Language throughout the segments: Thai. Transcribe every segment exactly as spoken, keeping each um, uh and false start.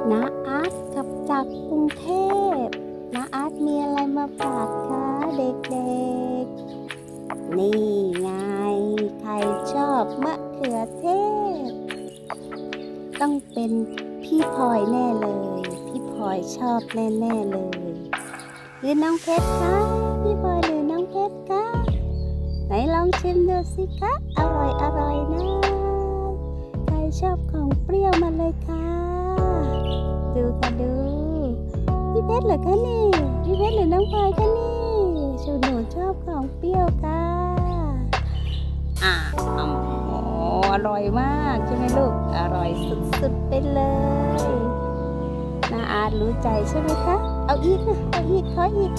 น้าอาร์ตกลับจากกรุงเทพน้าอาร์ตมีอะไรมาฝากคะเด็กๆนี่ไงใครชอบมะเขือเทศต้องเป็นพี่พลอยแน่เลยพี่พลอยชอบแน่ๆเลยหรือน้องเพชรคะพี่พลอยหรือน้องเพชรคะไหนลองชิมดูสิคะอร่อยอร่อยนะใครชอบของเปรี้ยวมาเลยค่ะดูค่ะดูพี่เพชรเหรอคะนี่พี่เพชรหรือน้องพลอยคะนี่ชูหนูชอบของเปรี้ยวค่ะอ่าอ๋ออร่อยมากใช่ไหมลูกอร่อยสุดๆไปเลยน้าอาร์ตรู้ใจใช่ไหมคะเอาอีกนะเอาอีกขออีก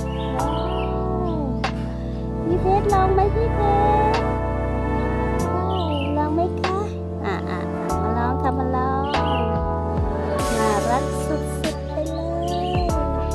พี่เพชรลองไหมพี่เพชรลองไหมคะอ่าอ่ามาลองค่ะมาลองน่ารักสุดๆไปเลย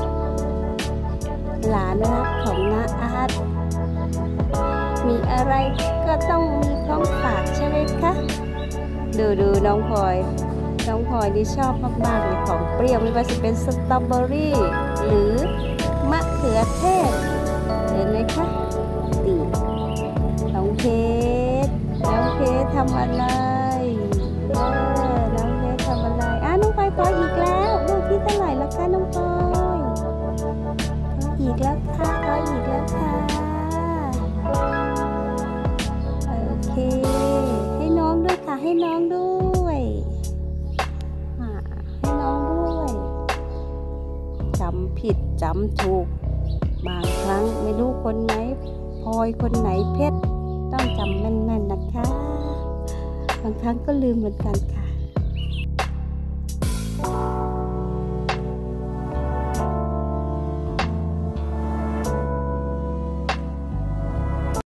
หลานรักของน้าอาร์ตมีอะไรก็ต้องมีของฝากใช่ไหมคะดูดูน้องพลอยน้องพลอยนี่ชอบมากๆเลยของเปรี้ยวไม่ว่าจะเป็นสตรอเบอรี่หรือมะเขือเทศเห็นไหมคะตีน้องเพชรน้องเพชรทำอะไรเออน้องเพชรทำอะไรอ่ะน้องพลอยขออีกแล้วลูกที่เท่าไหร่แล้วคะน้องพลอยขออีกแล้วค่ะขออีกแล้วค่ะโอเคให้น้องด้วยค่ะให้น้องด้วยให้น้องด้วยจำผิดจำถูกบางครั้งไม่รู้คนไหนพลอยคนไหนเพชรต้องจำแม่นๆนะคะบางครั้งก็ลืมเหมือนกันค่ะ